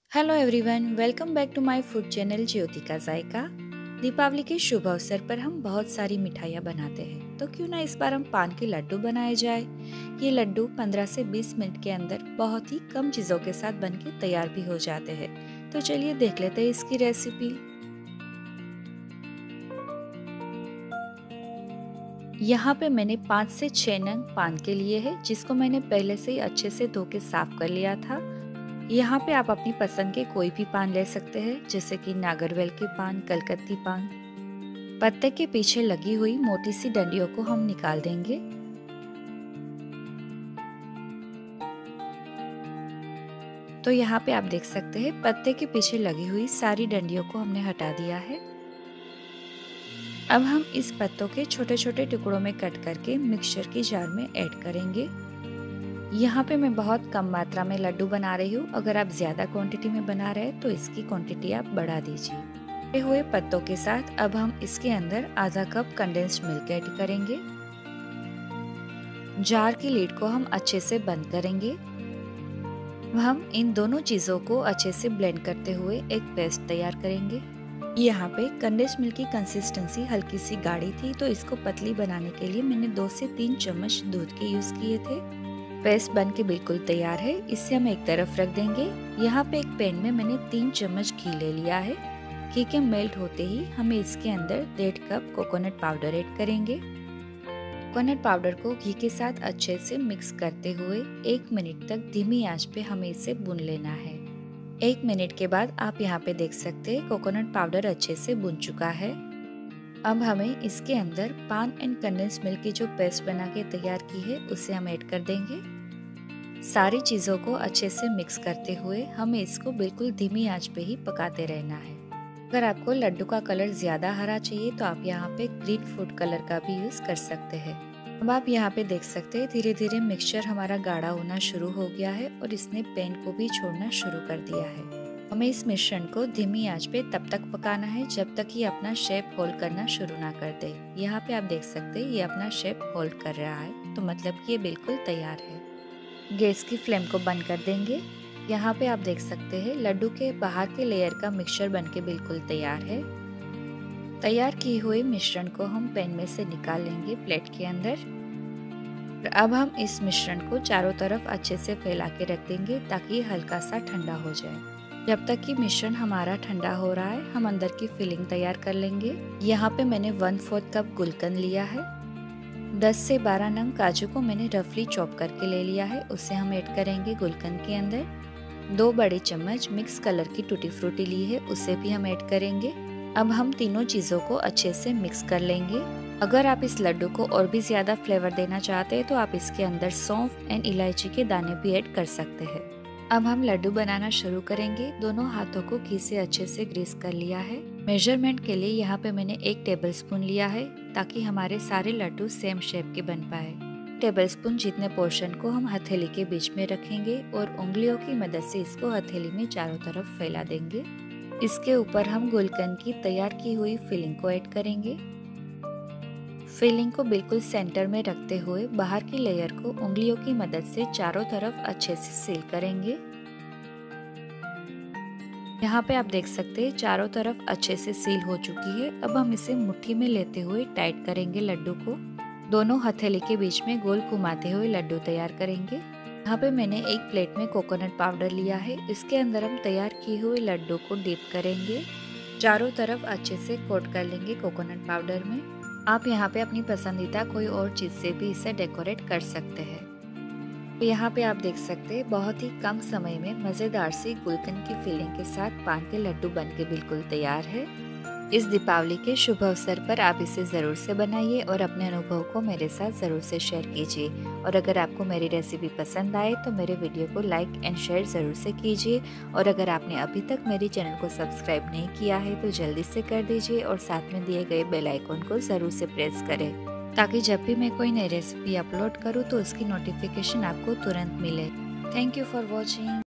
Hello everyone, welcome back to my food channel Jyoti का जायका। दीपावली के शुभ अवसर पर हम बहुत सारी मिठाइयाँ बनाते हैं, तो क्यों ना इस बार हम पान के लड्डू बनाए जाए। ये लड्डू 15 से 20 मिनट के अंदर बहुत ही कम चीज़ों के साथ बनके तैयार भी हो जाते हैं। तो चलिए देख लेते हैं इसकी रेसिपी। यहाँ पे मैंने 5 से 6 नंग पान के लिए है, जिसको मैंने पहले से ही अच्छे से धो के साफ कर लिया था। यहाँ पे आप अपनी पसंद के कोई भी पान ले सकते हैं, जैसे कि नागरवेल के पान, कलकत्ती पान। पत्ते के पीछे लगी हुई मोटी सी डंडियों को हम निकाल देंगे। तो यहाँ पे आप देख सकते हैं पत्ते के पीछे लगी हुई सारी डंडियों को हमने हटा दिया है। अब हम इस पत्तों के छोटे छोटे टुकड़ों में कट करके मिक्सचर की जार में ऐड करेंगे। यहाँ पे मैं बहुत कम मात्रा में लड्डू बना रही हूँ। अगर आप ज्यादा क्वांटिटी में बना रहे हैं तो इसकी क्वांटिटी आप बढ़ा दीजिए। कटे हुए पत्तों के साथ अब हम इसके अंदर आधा कप कंडेंस्ड मिल्क ऐड करेंगे। जार की लीड को हम अच्छे से बंद करेंगे। हम इन दोनों चीजों को अच्छे से ब्लेंड करते हुए एक पेस्ट तैयार करेंगे। यहाँ पे कंडेंस्ड मिल्क की कंसिस्टेंसी हल्की सी गाढ़ी थी, तो इसको पतली बनाने के लिए मैंने 2 से 3 चम्मच दूध के यूज किए थे। पेस्ट बन के बिल्कुल तैयार है। इसे हम एक तरफ रख देंगे। यहाँ पे एक पैन में मैंने 3 चम्मच घी ले लिया है। घी के मेल्ट होते ही हमें इसके अंदर 1.5 कप कोकोनट पाउडर ऐड करेंगे। कोकोनट पाउडर को घी के साथ अच्छे से मिक्स करते हुए 1 मिनट तक धीमी आंच पे हमें इसे भून लेना है। 1 मिनट के बाद आप यहाँ पे देख सकते हैं कोकोनट पाउडर अच्छे से भुन चुका है। अब हमें इसके अंदर पान एंड कंडेंस्ड मिल्क की जो पेस्ट बना के तैयार की है उसे हम ऐड कर देंगे। सारी चीजों को अच्छे से मिक्स करते हुए हमें इसको बिल्कुल धीमी आंच पे ही पकाते रहना है। अगर आपको लड्डू का कलर ज्यादा हरा चाहिए तो आप यहाँ पे ग्रीन फूड कलर का भी यूज कर सकते हैं। अब आप यहाँ पे देख सकते हैं धीरे धीरे मिक्सचर हमारा गाढ़ा होना शुरू हो गया है और इसने पैन को भी छोड़ना शुरू कर दिया है। हमें इस मिश्रण को धीमी आंच पे तब तक पकाना है जब तक ये अपना शेप होल्ड करना शुरू ना कर दे। यहाँ पे आप देख सकते हैं ये अपना शेप होल्ड कर रहा है, तो मतलब कि ये बिल्कुल तैयार है। गैस की फ्लेम को बंद कर देंगे। यहाँ पे आप देख सकते हैं लड्डू के बाहर के लेयर का मिक्सचर बनके बिल्कुल तैयार है। तैयार की हुई मिश्रण को हम पैन में से निकाल लेंगे प्लेट के अंदर। अब हम इस मिश्रण को चारों तरफ अच्छे से फैला के रख देंगे ताकि हल्का सा ठंडा हो जाए। जब तक कि मिश्रण हमारा ठंडा हो रहा है हम अंदर की फिलिंग तैयार कर लेंगे। यहाँ पे मैंने 1/4 कप गुलकंद लिया है। 10 से 12 नंग काजू को मैंने रफली चॉप करके ले लिया है, उसे हम ऐड करेंगे गुलकंद के अंदर। 2 बड़े चम्मच मिक्स कलर की टूटी फ्रूटी ली है, उसे भी हम ऐड करेंगे। अब हम तीनों चीजों को अच्छे से मिक्स कर लेंगे। अगर आप इस लड्डू को और भी ज्यादा फ्लेवर देना चाहते हैं तो आप इसके अंदर सौंफ एंड इलायची के दाने भी ऐड कर सकते हैं। अब हम लड्डू बनाना शुरू करेंगे। दोनों हाथों को घी से अच्छे से ग्रीस कर लिया है। मेजरमेंट के लिए यहाँ पे मैंने 1 टेबलस्पून लिया है ताकि हमारे सारे लड्डू सेम शेप के बन पाए। टेबलस्पून जितने पोर्शन को हम हथेली के बीच में रखेंगे और उंगलियों की मदद से इसको हथेली में चारों तरफ फैला देंगे। इसके ऊपर हम गुलकंद की तैयार की हुई फिलिंग को ऐड करेंगे। फिलिंग को बिल्कुल सेंटर में रखते हुए बाहर की लेयर को उंगलियों की मदद से चारों तरफ अच्छे से सील करेंगे। यहाँ पे आप देख सकते हैं चारों तरफ अच्छे से सील हो चुकी है। अब हम इसे मुट्ठी में लेते हुए टाइट करेंगे लड्डू को। दोनों हथेली के बीच में गोल घुमाते हुए लड्डू तैयार करेंगे। यहाँ पे मैंने एक प्लेट में कोकोनट पाउडर लिया है। इसके अंदर हम तैयार किए हुए लड्डू को डिप करेंगे। चारों तरफ अच्छे से कोट कर लेंगे कोकोनट पाउडर में। आप यहाँ पे अपनी पसंदीदा कोई और चीज से भी इसे डेकोरेट कर सकते हैं। यहाँ पे आप देख सकते हैं बहुत ही कम समय में मजेदार सी गुलकंद की फिलिंग के साथ पान के लड्डू बनके बिल्कुल तैयार है। इस दीपावली के शुभ अवसर पर आप इसे ज़रूर से बनाइए और अपने अनुभव को मेरे साथ ज़रूर से शेयर कीजिए। और अगर आपको मेरी रेसिपी पसंद आए तो मेरे वीडियो को लाइक एंड शेयर ज़रूर से कीजिए। और अगर आपने अभी तक मेरे चैनल को सब्सक्राइब नहीं किया है तो जल्दी से कर दीजिए और साथ में दिए गए बेल आइकन को ज़रूर से प्रेस करें ताकि जब भी मैं कोई नई रेसिपी अपलोड करूँ तो उसकी नोटिफिकेशन आपको तुरंत मिले। Thank you for watching.